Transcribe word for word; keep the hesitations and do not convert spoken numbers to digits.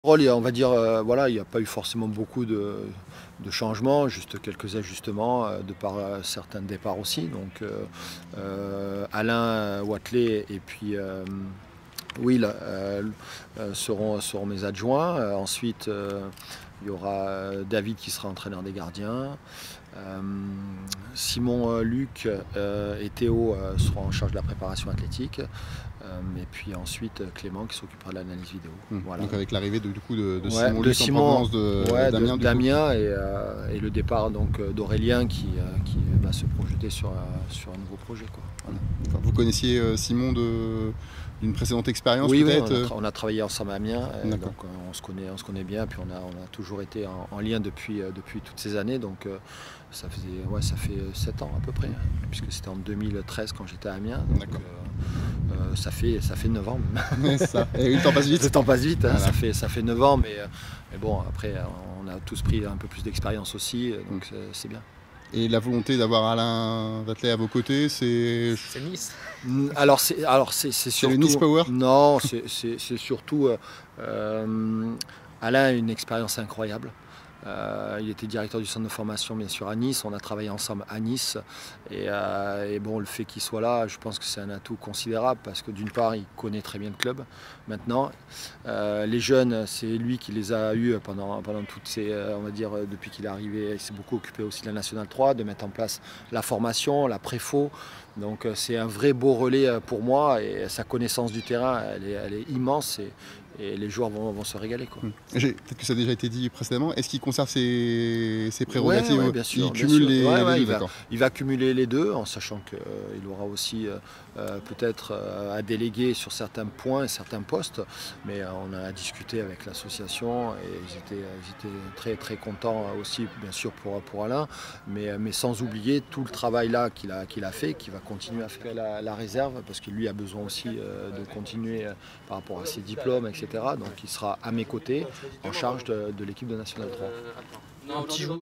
Rôle, on va dire, euh, voilà, il n'y a pas eu forcément beaucoup de, de changements, juste quelques ajustements euh, de par euh, certains départs aussi. Donc euh, euh, Alain Wathelet et puis euh, Will euh, euh, seront, seront mes adjoints. Euh, ensuite, euh, il y aura euh, David qui sera entraîneur des gardiens. Euh, Simon, euh, Luc euh, et Théo euh, seront en charge de la préparation athlétique. Euh, et puis ensuite Clément qui s'occupera de l'analyse vidéo. Mmh. Voilà. Donc avec l'arrivée de, du coup de, de Ouais, Simon de Luc Simon, en provenance de ouais, Damien, de, Damien et, euh, et le départ donc d'Aurélien qui, euh, qui va se projeter sur, euh, sur un nouveau projet, quoi. Voilà. Vous connaissiez euh, Simon d'une précédente expérience? Oui, peut-être oui, on a, on a travaillé ensemble à Amiens, euh, donc euh, on se connaît, on se connaît bien, puis on a, on a toujours été en, en lien depuis, euh, depuis toutes ces années, donc euh, ça faisait, ouais, ça fait sept ans à peu près, hein, puisque c'était en deux mille treize quand j'étais à Amiens. Donc, euh, euh, ça fait, ça fait neuf ans. ça. Et oui, le temps passe vite. Le temps passe vite, hein, voilà. ça, fait, ça fait neuf ans, mais, mais bon, après, on a tous pris un peu plus d'expérience aussi, donc mm. c'est bien. Et la volonté d'avoir Alain Wathelet à vos côtés, c'est... C'est Nice. Alors c'est alors c'est surtout... le Nice Power? Non, c'est surtout... Euh, euh, Alain a une expérience incroyable. Euh, il était directeur du centre de formation bien sûr à Nice, on a travaillé ensemble à Nice et, euh, et bon, le fait qu'il soit là, je pense que c'est un atout considérable parce que d'une part il connaît très bien le club maintenant, euh, les jeunes c'est lui qui les a eus pendant, pendant toutes ces, on va dire depuis qu'il est arrivé, il s'est beaucoup occupé aussi de la Nationale trois, de mettre en place la formation, la préfo, donc c'est un vrai beau relais pour moi et sa connaissance du terrain elle est, elle est immense et, et les joueurs vont, vont se régaler. Peut-être que ça a déjà été dit précédemment, est-ce qu'il conserve ses, ses prérogatives? Ouais, ouais, bien sûr, il bien cumule sûr. les, ouais, les ouais, deux, il, va, il va cumuler les deux en sachant qu'il euh, aura aussi euh, peut-être euh, à déléguer sur certains points et certains postes, mais euh, on a discuté avec l'association et ils étaient, ils étaient très très contents aussi bien sûr pour, pour Alain, mais, mais sans oublier tout le travail là qu'il a, qu'il a fait, qu'il va continuer à faire la, la réserve parce que lui a besoin aussi euh, de continuer euh, par rapport à ses diplômes, et cetera. Donc il sera à mes côtés en charge de, de l'équipe de National trois.